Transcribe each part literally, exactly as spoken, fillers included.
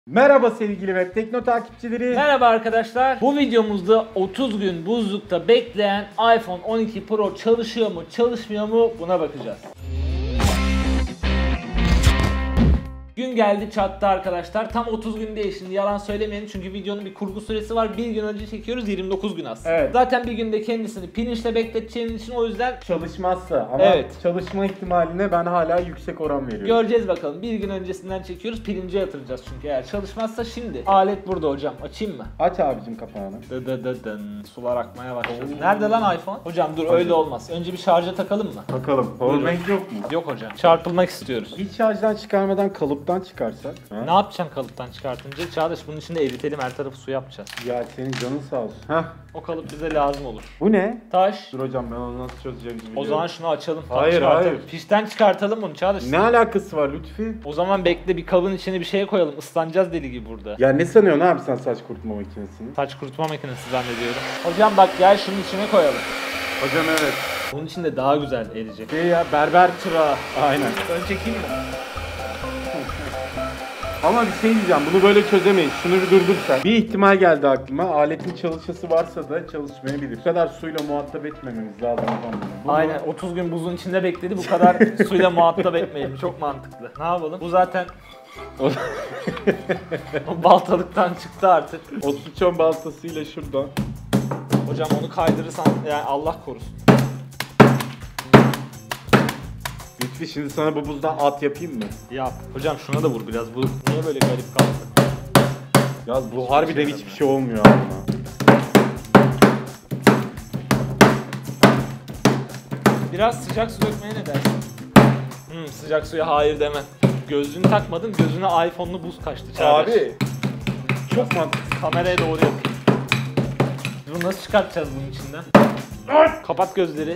Merhaba sevgili Web Tekno takipçileri. Merhaba arkadaşlar. Bu videomuzda otuz gün buzlukta bekleyen iPhone on iki Pro çalışıyor mu, çalışmıyor mu buna bakacağız. Gün geldi çattı arkadaşlar. Tam otuz gün değil, şimdi yalan söylemeyelim çünkü videonun bir kurgu süresi var. Bir gün önce çekiyoruz, yirmi dokuz gün aslında. Evet. Zaten bir günde kendisini pirinçle bekleteceğiniz için o yüzden Çalışmazsa ama Evet. çalışma ihtimaline ben hala yüksek oran veriyorum. göreceğiz bakalım. Bir gün öncesinden çekiyoruz, pirince yatıracağız çünkü eğer çalışmazsa şimdi. Alet burada hocam, açayım mı? Aç abicim kapağını. Dı dı dı dın. Sular akmaya başladı. Nerede lan iPhone? Hocam dur, öyle olmaz. Önce bir şarja takalım mı? Bakalım. Powerbank yok mu? Yok hocam. Çarpılmak istiyoruz. Hiç şarjdan çıkarmadan kalıptan çıkarsak. Ha? Ne yapacaksın kalıptan çıkartınca? Çağdaş, bunun içinde eritelim, her tarafı su yapacağız. Ya senin canın sağ olsun. Hah. O kalıp bize lazım olur. Bu ne? Taş. Dur hocam ben onu nasıl çözeceğimizi biliyorum. O zaman şunu açalım. tam Hayır, çıkartalım. hayır. Pişten çıkartalım bunu Çağdaş. Ne alakası var Lütfi? O zaman bekle, bir kabın içine bir şey koyalım. Islanacağız deli gibi burada. Ya ne sanıyorsun abi sen saç kurutma makinesini? Saç kurutma makinesi zannediyorum. Hocam bak, gel şunun içine koyalım. Hocam evet. Bunun içinde daha güzel eriyecek. Şey ya berber çırağı. Aynen. Ön çekeyim mi? Ama bir şey diyeceğim, bunu böyle çözemeyiz. Şunu bir durdur sen. Bir ihtimal geldi aklıma. Aletin çalışası varsa da çalışmayabilir. Bu kadar suyla muhatap etmememiz lazım o zaman. Bunu- Aynen, otuz gün buzun içinde bekledi, bu kadar suyla muhatap etmeyelim. Çok mantıklı. Ne yapalım? Bu zaten o baltalıktan çıktı artık. O sıçan baltasıyla şuradan. Hocam onu kaydırırsan yani Allah korusun. Lütfi şimdi sana bu buzdan at yapayım mı? Yap. Hocam şuna da vur biraz. Bu niye böyle garip kaldı? Ya bu harbiden hiçbir şey olmuyor ama. Biraz sıcak su dökmeye ne dersin? Hmm, sıcak suya hayır demem. Gözlüğünü takmadın, gözüne iPhone'lu buz kaçtı Çağdaş. Abi çok mantıklı. Kameraya doğru yapayım. Bunu nasıl çıkartacağız bunun içinden? Kapat gözleri.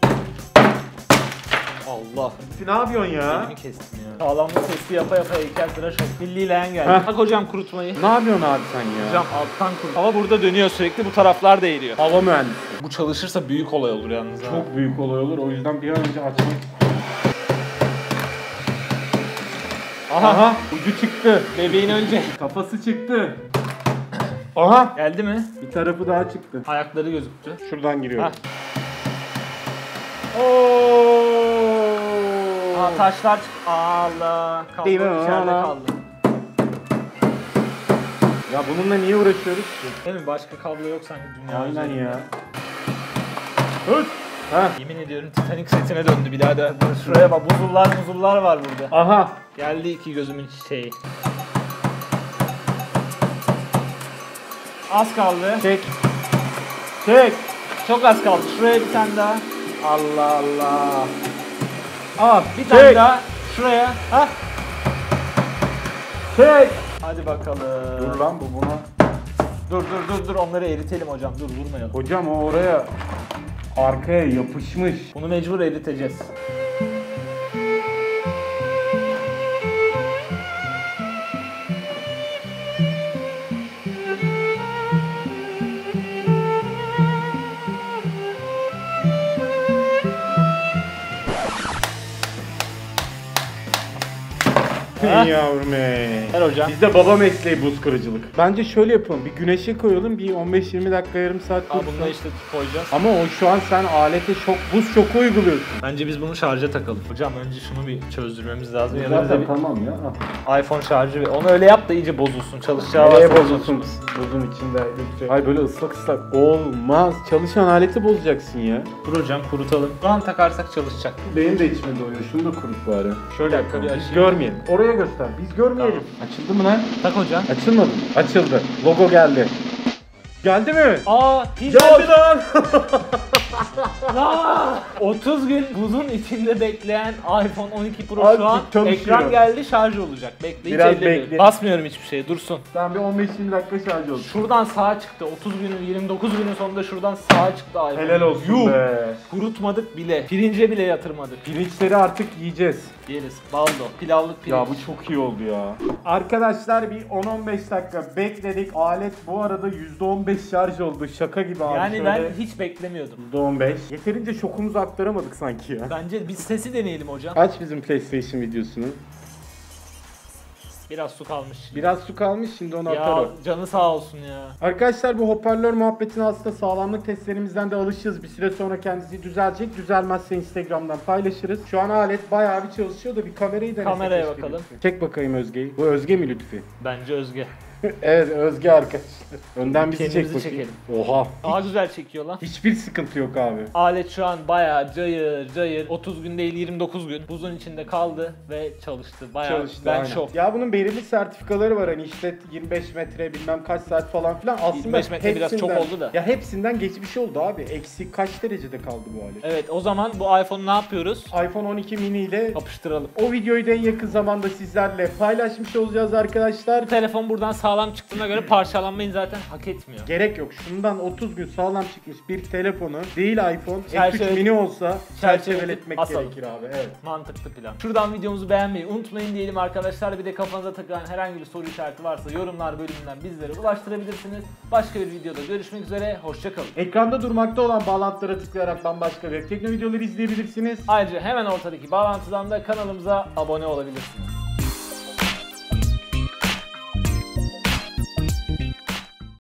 Allah. Lütfi ne yapıyorsun ya? Elimi kestim ya. Sağlamlık testi yapa yapa heykel tıraş oldu. Milli leğen geldi. Heh. Bak hocam kurutmayı. Ne yapıyorsun abi sen ya? Hocam alttan kurut. Hava burada dönüyor sürekli, bu taraflar da eğiliyor. Hava mühendisi. Bu çalışırsa büyük olay olur yalnız. ha. Çok büyük olay olur, o yüzden bir an önce açmak istiyorum. Aha. Aha ucu çıktı. Bebeğin önce. Kafası çıktı. Aha Geldi mi? bir tarafı daha çıktı. Ayakları gözüktü. Şuradan giriyorum. Hah. Oo. Aa, taşlar çık. Allah. Kablo Değil mi? içeride Allah. kaldı. Ya bununla niye uğraşıyoruz ki? Değil mi? Başka kablo yok sanki dünya Aynen üzerinde. ya. Hıt. Ha. Yemin ediyorum Titanic setine döndü birader. Şuraya bak, buzullar buzullar var burada. Aha. Geldi iki gözümün çiçeği. Az kaldı. Çek. Çek. Çok az kaldı. Şuraya bir tane daha. Allah Allah. Al. Bir çek. tane daha. Şuraya. Hah. Çek. Hadi bakalım. Dur lan bu buna. Dur dur dur dur, onları eritelim hocam. Dur, vurmayalım. Hocam o oraya arkaya yapışmış. Bunu mecbur eriteceğiz. Ha? Ey yavrum ey. Ver hocam. Bizde baba mesleği buz kırıcılık. Bence şöyle yapalım. Bir güneşe koyalım. Bir on beş yirmi dakika yarım saat Aa, dursun. bunu da işte koyacağız. Ama o şu an sen alete şok, buz şoku uyguluyorsun. Bence biz bunu şarja takalım. Hocam önce şunu bir çözdürmemiz lazım. Ya da bize Zaten bir tamam ya. iPhone şarjı ver. Onu öyle yap da iyice bozulsun. Çalışacağı Nereye varsa bozulsun buzun içinde? Lütfen. Ay böyle ıslak ıslak olmaz. Çalışan aleti bozacaksın ya. Dur hocam, kurutalım. Şu an takarsak çalışacak. Benim de içime doyuyor. Şunu da kurut bari. Şöyle dakika bir Biz açayım. görmeyelim. Oraya göster. Biz görmeyelim. Açıldı mı lan? Tak hocam. Açılmadı. Açıldı. Logo geldi. Geldi mi? Aa, hiç Geldi lan. Aa! otuz gün buzun içinde bekleyen iPhone on iki Pro Abi, şu an çalışıyor. ekran geldi, şarj olacak. Bekle, hiç Biraz ellemiyorum. bekle. Basmıyorum hiçbir şeye, dursun. Sen bir on beş yirmi dakika şarj olsun. Şuradan sağa çıktı. otuz günün, yirmi dokuz günün sonunda şuradan sağa çıktı iPhone. Helal olsun Yuh! be. Kurutmadık bile. Pirince bile yatırmadık. Pirinçleri artık yiyeceğiz. Yeriz. Baldo. Pilavlık pirinç. Ya bu çok iyi oldu ya. Arkadaşlar bir on on beş dakika bekledik. Alet bu arada yüzde on beş şarj oldu. Şaka gibi abi. Yani Şöyle ben hiç beklemiyordum. yüzde on beş. Yeterince şokumuzu aktaramadık sanki ya. Bence biz sesi deneyelim hocam. Aç bizim PlayStation videosunu. Biraz su kalmış. Biraz su kalmış, şimdi onu atar Ya o. canı sağ olsun ya. Arkadaşlar bu hoparlör muhabbetine aslında sağlamlık testlerimizden de alışacağız. Bir süre sonra kendisi düzelecek. Düzelmezse Instagram'dan paylaşırız. Şu an alet bayağı bir çalışıyor da bir kamerayı denesek. Kameraya keşke bakalım. Lütfi. Çek bakayım Özge'yi. Bu Özge mi Lütfi? Bence Özge. Evet Özge arkadaşlar. Önden bizi Kendimizi çek bakayım. çekelim. Oha. Daha güzel çekiyor lan. Hiçbir sıkıntı yok abi. Alet şu an bayağı cayır cayır otuz gün değil yirmi dokuz gün buzun içinde kaldı ve çalıştı. Bayağı Çalıştı ben aynen. şok. Ya bunun belirli sertifikaları var hani işte yirmi beş metre bilmem kaç saat falan filan. Aslında yirmi beş metre biraz çok oldu da. Ya hepsinden geçmiş oldu abi. Eksi kaç derecede kaldı bu alet? Evet, o zaman bu iPhone'u ne yapıyoruz? iPhone on iki mini ile Yapıştıralım. o videoyu da en yakın zamanda sizlerle paylaşmış olacağız arkadaşlar. Bu telefon buradan sağlam çıktığına göre parçalanmayı zaten hak etmiyor. Gerek yok. Şundan otuz gün sağlam çıkmış bir telefonu değil iPhone S üç Çerçeve- mini olsa çerçeveletmek asalım. gerekir abi. Evet. Mantıklı plan. Şuradan videomuzu beğenmeyi unutmayın diyelim arkadaşlar. Bir de kafanıza takılan herhangi bir soru işareti varsa yorumlar bölümünden bizlere ulaştırabilirsiniz. Başka bir videoda görüşmek üzere. Hoşçakalın. Ekranda durmakta olan bağlantılara tıklayarak bambaşka web tekno videoları izleyebilirsiniz. Ayrıca hemen ortadaki bağlantıdan da kanalımıza abone olabilirsiniz.